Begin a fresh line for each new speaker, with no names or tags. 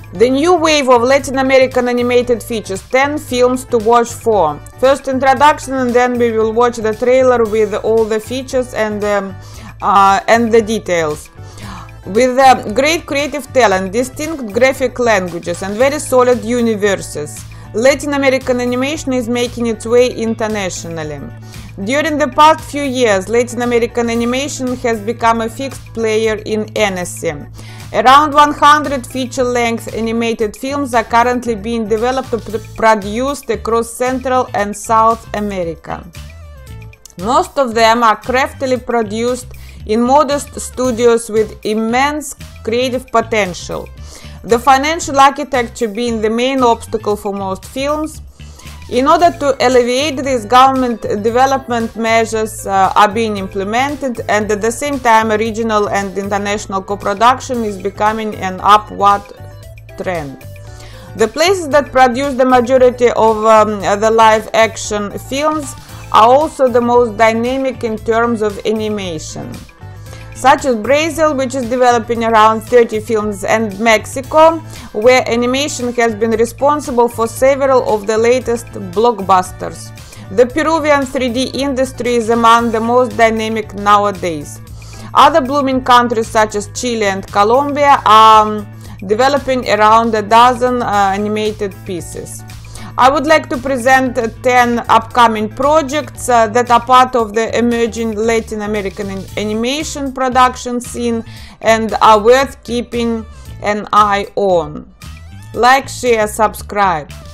The new wave of Latin American animated features, 10 films to watch for. First introduction, and then we will watch the trailer with all the features and the details. With great creative talent, distinct graphic languages and very solid universes, Latin American animation is making its way internationally. During the past few years, Latin American animation has become a fixed player in Annecy. Around 100 feature-length animated films are currently being developed and produced across Central and South America. Most of them are craftily produced in modest studios with immense creative potential, the financial architecture being the main obstacle for most films. In order to alleviate this, government development measures are being implemented, and at the same time regional and international co-production is becoming an upward trend. The places that produce the majority of the live-action films are also the most dynamic in terms of animation, such as Brazil, which is developing around 30 films, and Mexico, where animation has been responsible for several of the latest blockbusters. The Peruvian 3D industry is among the most dynamic nowadays. Other blooming countries such as Chile and Colombia are developing around a dozen animated pieces. I would like to present 10 upcoming projects that are part of the emerging Latin American animation production scene and are worth keeping an eye on. Like, share, subscribe.